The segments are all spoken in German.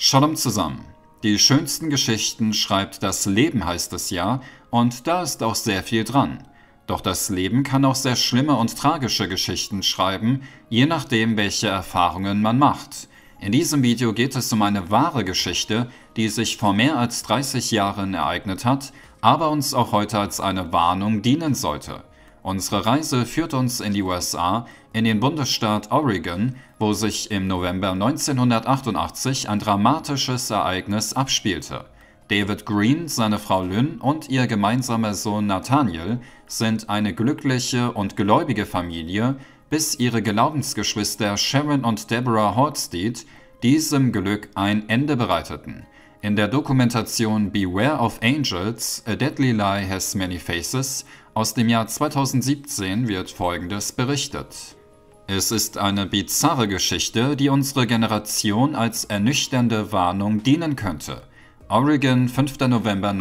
Shalom zusammen. Die schönsten Geschichten schreibt das Leben, heißt es ja, und da ist auch sehr viel dran. Doch das Leben kann auch sehr schlimme und tragische Geschichten schreiben, je nachdem, welche Erfahrungen man macht. In diesem Video geht es um eine wahre Geschichte, die sich vor mehr als 30 Jahren ereignet hat, aber uns auch heute als eine Warnung dienen sollte. Unsere Reise führt uns in die USA, in den Bundesstaat Oregon, wo sich im November 1988 ein dramatisches Ereignis abspielte. David Green, seine Frau Lynn und ihr gemeinsamer Sohn Nathaniel sind eine glückliche und gläubige Familie, bis ihre Glaubensgeschwister Sharon und Deborah Holstead diesem Glück ein Ende bereiteten. In der Dokumentation Beware of Angels, A Deadly Lie Has Many Faces aus dem Jahr 2017 wird Folgendes berichtet. Es ist eine bizarre Geschichte, die unsere Generation als ernüchternde Warnung dienen könnte. Oregon, 5. November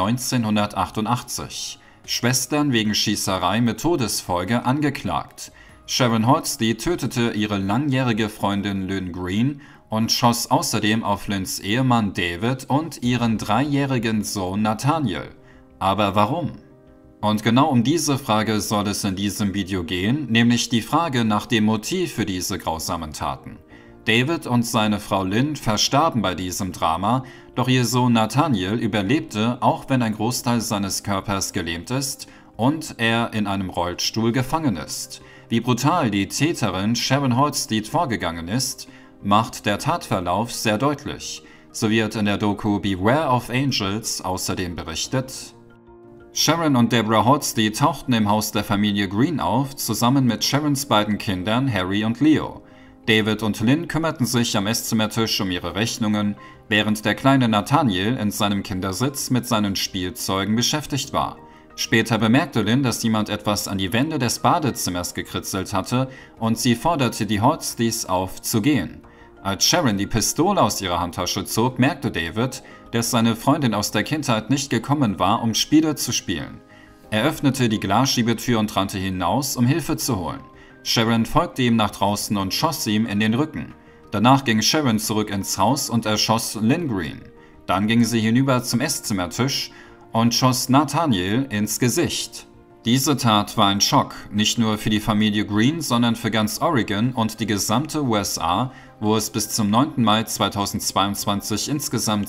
1988. Schwestern wegen Schießerei mit Todesfolge angeklagt. Sharon Holstead tötete ihre langjährige Freundin Lynn Green und schoss außerdem auf Lynns Ehemann David und ihren 3-jährigen Sohn Nathaniel. Aber warum? Und genau um diese Frage soll es in diesem Video gehen, nämlich die Frage nach dem Motiv für diese grausamen Taten. David und seine Frau Lynn verstarben bei diesem Drama, doch ihr Sohn Nathaniel überlebte, auch wenn ein Großteil seines Körpers gelähmt ist und er in einem Rollstuhl gefangen ist. Wie brutal die Täterin Sharon Holstead vorgegangen ist, macht der Tatverlauf sehr deutlich. So wird in der Doku Beware of Angels außerdem berichtet: Sharon und Deborah Holstead tauchten im Haus der Familie Green auf, zusammen mit Sharons beiden Kindern Harry und Leo. David und Lynn kümmerten sich am Esszimmertisch um ihre Rechnungen, während der kleine Nathaniel in seinem Kindersitz mit seinen Spielzeugen beschäftigt war. Später bemerkte Lynn, dass jemand etwas an die Wände des Badezimmers gekritzelt hatte und sie forderte die Holsteads auf, zu gehen. Als Sharon die Pistole aus ihrer Handtasche zog, merkte David, dass seine Freundin aus der Kindheit nicht gekommen war, um Spiele zu spielen. Er öffnete die Glasschiebetür und rannte hinaus, um Hilfe zu holen. Sharon folgte ihm nach draußen und schoss ihm in den Rücken. Danach ging Sharon zurück ins Haus und erschoss Lynn Green. Dann ging sie hinüber zum Esszimmertisch und schoss Nathaniel ins Gesicht. Diese Tat war ein Schock, nicht nur für die Familie Green, sondern für ganz Oregon und die gesamte USA, wo es bis zum 9. Mai 2022 insgesamt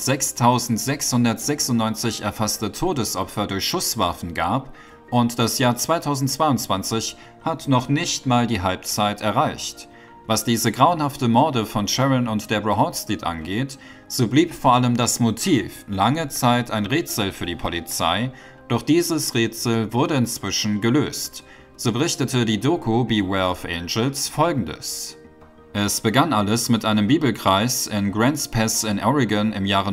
6.696 erfasste Todesopfer durch Schusswaffen gab, und das Jahr 2022 hat noch nicht mal die Halbzeit erreicht. Was diese grauenhafte Morde von Sharon und Deborah Holstead angeht, so blieb vor allem das Motiv lange Zeit ein Rätsel für die Polizei, doch dieses Rätsel wurde inzwischen gelöst. So berichtete die Doku Beware of Angels Folgendes: Es begann alles mit einem Bibelkreis in Grants Pass in Oregon im Jahre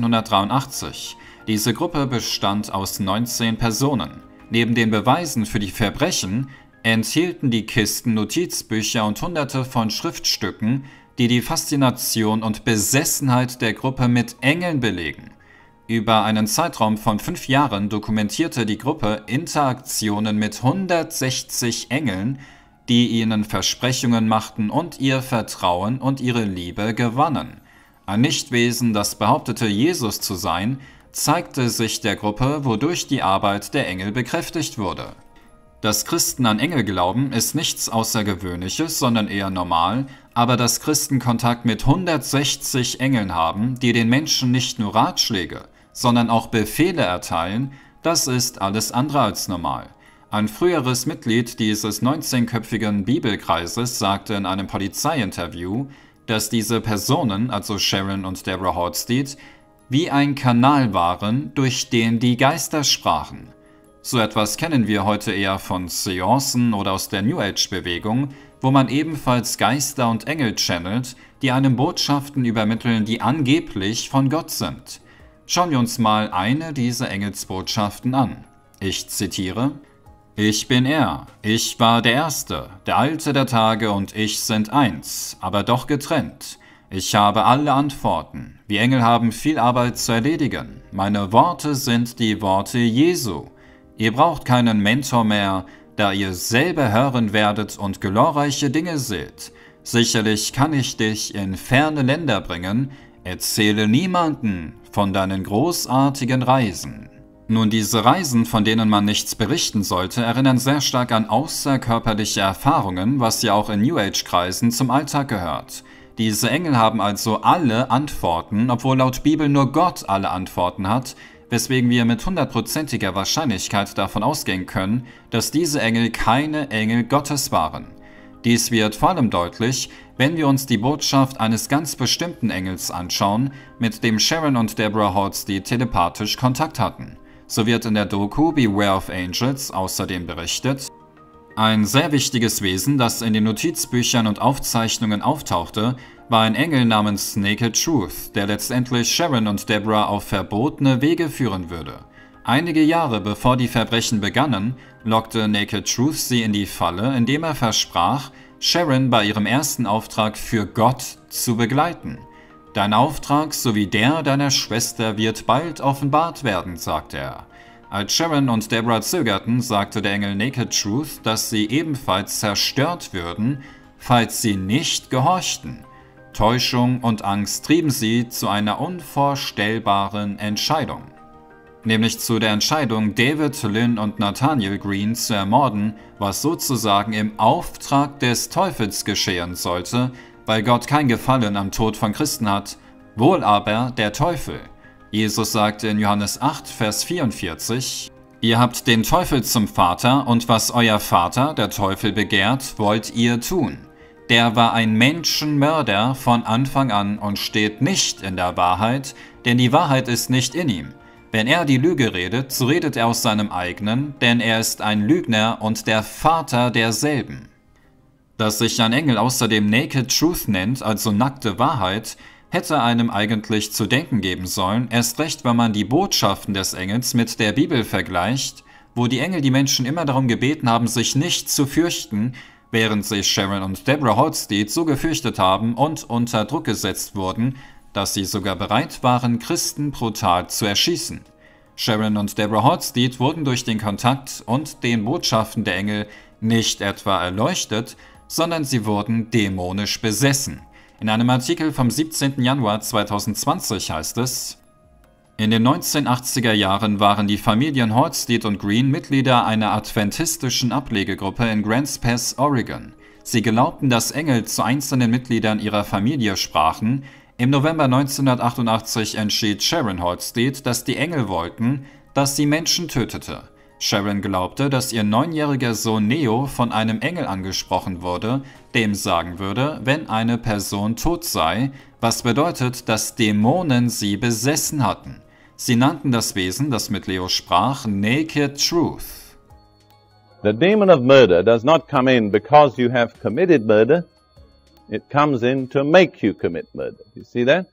1983. Diese Gruppe bestand aus 19 Personen. Neben den Beweisen für die Verbrechen enthielten die Kisten Notizbücher und Hunderte von Schriftstücken, die die Faszination und Besessenheit der Gruppe mit Engeln belegen. Über einen Zeitraum von 5 Jahren dokumentierte die Gruppe Interaktionen mit 160 Engeln, die ihnen Versprechungen machten und ihr Vertrauen und ihre Liebe gewannen. Ein Nichtwesen, das behauptete, Jesus zu sein, zeigte sich der Gruppe, wodurch die Arbeit der Engel bekräftigt wurde. Dass Christen an Engel glauben, ist nichts Außergewöhnliches, sondern eher normal, aber dass Christen Kontakt mit 160 Engeln haben, die den Menschen nicht nur Ratschläge, sondern auch Befehle erteilen, das ist alles andere als normal. Ein früheres Mitglied dieses 19-köpfigen Bibelkreises sagte in einem Polizeiinterview, dass diese Personen, also Sharon und Deborah Holstead, wie ein Kanal waren, durch den die Geister sprachen. So etwas kennen wir heute eher von Seancen oder aus der New Age-Bewegung, wo man ebenfalls Geister und Engel channelt, die einem Botschaften übermitteln, die angeblich von Gott sind. Schauen wir uns mal eine dieser Engelsbotschaften an. Ich zitiere: Ich bin er, ich war der Erste, der Alte der Tage und ich sind eins, aber doch getrennt. Ich habe alle Antworten. Wir Engel haben viel Arbeit zu erledigen. Meine Worte sind die Worte Jesu. Ihr braucht keinen Mentor mehr, da ihr selber hören werdet und glorreiche Dinge seht. Sicherlich kann ich dich in ferne Länder bringen, erzähle niemanden von deinen großartigen Reisen. Nun, diese Reisen, von denen man nichts berichten sollte, erinnern sehr stark an außerkörperliche Erfahrungen, was ja auch in New Age-Kreisen zum Alltag gehört. Diese Engel haben also alle Antworten, obwohl laut Bibel nur Gott alle Antworten hat, weswegen wir mit 100%iger Wahrscheinlichkeit davon ausgehen können, dass diese Engel keine Engel Gottes waren. Dies wird vor allem deutlich, wenn wir uns die Botschaft eines ganz bestimmten Engels anschauen, mit dem Sharon und Deborah Halstead telepathisch Kontakt hatten. So wird in der Doku Beware of Angels außerdem berichtet: Ein sehr wichtiges Wesen, das in den Notizbüchern und Aufzeichnungen auftauchte, war ein Engel namens Naked Truth, der letztendlich Sharon und Deborah auf verbotene Wege führen würde. Einige Jahre bevor die Verbrechen begannen, lockte Naked Truth sie in die Falle, indem er versprach, Sharon bei ihrem ersten Auftrag für Gott zu begleiten. Dein Auftrag sowie der deiner Schwester wird bald offenbart werden, sagte er. Als Sharon und Deborah zögerten, sagte der Engel Naked Truth, dass sie ebenfalls zerstört würden, falls sie nicht gehorchten. Täuschung und Angst trieben sie zu einer unvorstellbaren Entscheidung. Nämlich zu der Entscheidung, David, Lynn und Nathaniel Green zu ermorden, was sozusagen im Auftrag des Teufels geschehen sollte, weil Gott kein Gefallen am Tod von Christen hat, wohl aber der Teufel. Jesus sagte in Johannes 8, Vers 44, Ihr habt den Teufel zum Vater, und was euer Vater, der Teufel, begehrt, wollt ihr tun. Der war ein Menschenmörder von Anfang an und steht nicht in der Wahrheit, denn die Wahrheit ist nicht in ihm. Wenn er die Lüge redet, so redet er aus seinem eigenen, denn er ist ein Lügner und der Vater derselben. Dass sich ein Engel außerdem Naked Truth nennt, also nackte Wahrheit, hätte einem eigentlich zu denken geben sollen, erst recht, wenn man die Botschaften des Engels mit der Bibel vergleicht, wo die Engel die Menschen immer darum gebeten haben, sich nicht zu fürchten, während sich Sharon und Deborah Halstead so gefürchtet haben und unter Druck gesetzt wurden, dass sie sogar bereit waren, Christen brutal zu erschießen. Sharon und Deborah Halstead wurden durch den Kontakt und den Botschaften der Engel nicht etwa erleuchtet, sondern sie wurden dämonisch besessen. In einem Artikel vom 17. Januar 2020 heißt es: In den 1980er Jahren waren die Familien Halstead und Green Mitglieder einer adventistischen Ablegegruppe in Grants Pass, Oregon. Sie glaubten, dass Engel zu einzelnen Mitgliedern ihrer Familie sprachen. Im November 1988 entschied Sharon Halstead, dass die Engel wollten, dass sie Menschen tötete. Sharon glaubte, dass ihr 9-jähriger Sohn Neo von einem Engel angesprochen wurde, dem sagen würde, wenn eine Person tot sei, was bedeutet, dass Dämonen sie besessen hatten. Sie nannten das Wesen, das mit Leo sprach, Naked Truth. The demon of murder does not come in because you have committed murder. It comes in to make you commit murder. You see that?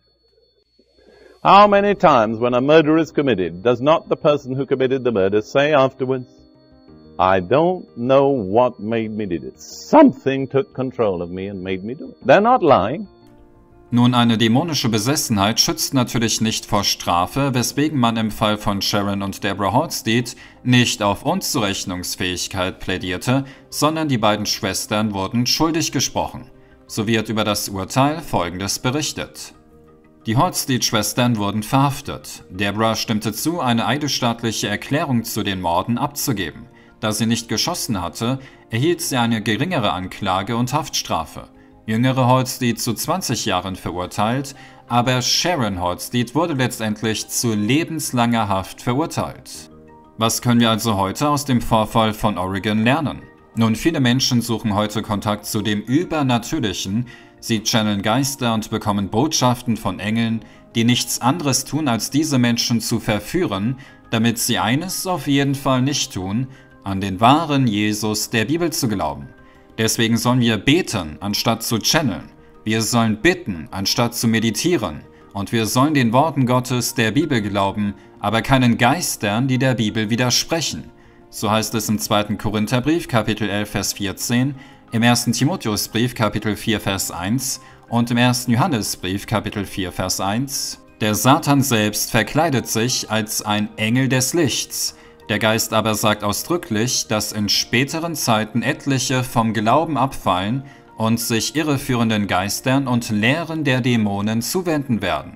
How many times when a murder is committed, does not the person who committed the murder say afterwards, I don't know what made me do it. Something took control of me and made me do it. They're not lying. Nun, eine dämonische Besessenheit schützt natürlich nicht vor Strafe, weswegen man im Fall von Sharon und Deborah Halstead nicht auf Unzurechnungsfähigkeit plädierte, sondern die beiden Schwestern wurden schuldig gesprochen. So wird über das Urteil Folgendes berichtet. Die Halstead-Schwestern wurden verhaftet. Deborah stimmte zu, eine eidesstattliche Erklärung zu den Morden abzugeben. Da sie nicht geschossen hatte, erhielt sie eine geringere Anklage und Haftstrafe. Jüngere Halstead zu 20 Jahren verurteilt, aber Sharon Halstead wurde letztendlich zu lebenslanger Haft verurteilt. Was können wir also heute aus dem Vorfall von Oregon lernen? Nun, viele Menschen suchen heute Kontakt zu dem Übernatürlichen. Sie channeln Geister und bekommen Botschaften von Engeln, die nichts anderes tun, als diese Menschen zu verführen, damit sie eines auf jeden Fall nicht tun, an den wahren Jesus der Bibel zu glauben. Deswegen sollen wir beten, anstatt zu channeln. Wir sollen bitten, anstatt zu meditieren. Und wir sollen den Worten Gottes der Bibel glauben, aber keinen Geistern, die der Bibel widersprechen. So heißt es im 2. Korintherbrief, Kapitel 11, Vers 14, im 1. Timotheusbrief, Kapitel 4, Vers 1 und im 1. Johannesbrief, Kapitel 4, Vers 1. Der Satan selbst verkleidet sich als ein Engel des Lichts. Der Geist aber sagt ausdrücklich, dass in späteren Zeiten etliche vom Glauben abfallen und sich irreführenden Geistern und Lehren der Dämonen zuwenden werden.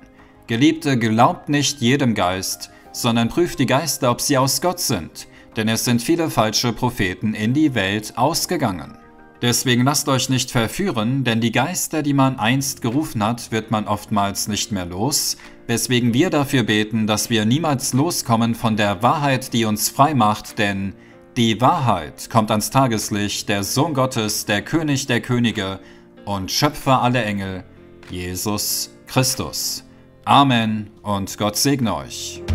Geliebte, glaubt nicht jedem Geist, sondern prüft die Geister, ob sie aus Gott sind, denn es sind viele falsche Propheten in die Welt ausgegangen. Deswegen lasst euch nicht verführen, denn die Geister, die man einst gerufen hat, wird man oftmals nicht mehr los, weswegen wir dafür beten, dass wir niemals loskommen von der Wahrheit, die uns frei macht, denn die Wahrheit kommt ans Tageslicht, der Sohn Gottes, der König der Könige und Schöpfer aller Engel, Jesus Christus. Amen und Gott segne euch.